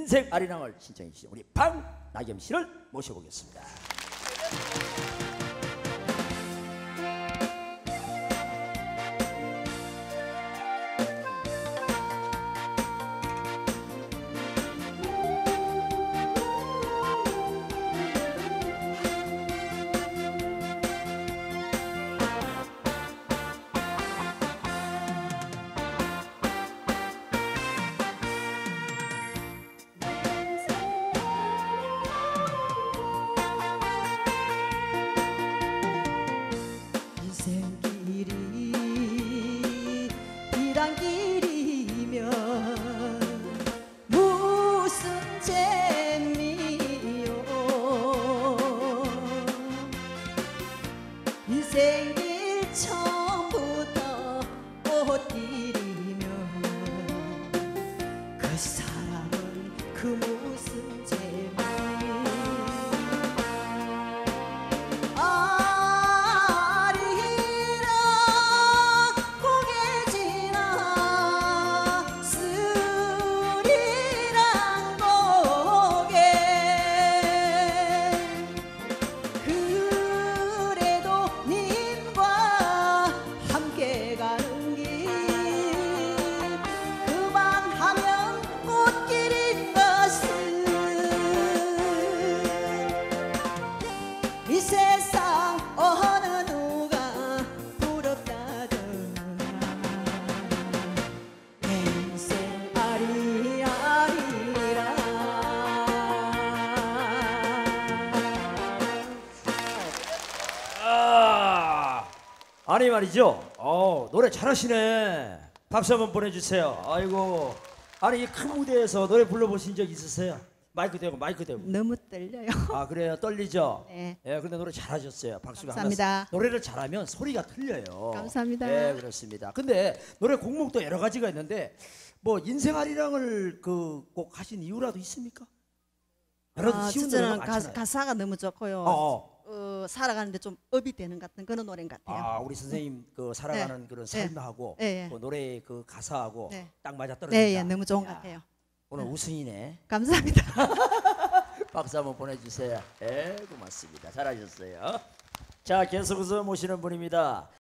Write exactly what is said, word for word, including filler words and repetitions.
인생 아리랑을 신청해 주신 우리 박나겸 씨를 모셔보겠습니다. 인생길이 비단길이면 무슨 재미요. 인생길 처음부터 꽃길이면 그 사람은 그 무슨 재미. 이 세상 어느 누가 부럽다더라. 내 인생 아리아리라. 아, 아니 말이죠. 어, 노래 잘하시네. 박수 한번 보내주세요. 아이고, 아니 이 큰 무대에서 노래 불러보신 적 있으세요? 마이크 대고 마이크 대고. 너무 떨려요. 아 그래요? 떨리죠? 네. 예, 근데 노래 잘하셨어요. 박수가 감사합니다. 한 번. 노래를 잘하면 소리가 틀려요. 감사합니다. 네, 그렇습니다. 근데 노래 곡목도 여러 가지가 있는데 뭐 인생 아리랑을 그 꼭 하신 이유라도 있습니까? 여러 아, 쉬운 진짜는 노래가 가사, 많잖아요. 가사가 너무 좋고요. 어, 어. 어, 살아가는데 좀 업이 되는 같은 그런 노래인 것 같아요. 아, 우리 선생님 그 살아가는 그런 삶하고 네, 네. 그 노래의 그 가사하고 네. 딱 맞아 떨어진다. 네, 예, 너무 좋은 것 야, 같아요. 오늘 우승이네. 감사합니다. 박수 한번 보내주세요. 예, 고맙습니다. 잘하셨어요. 자, 계속해서 모시는 분입니다.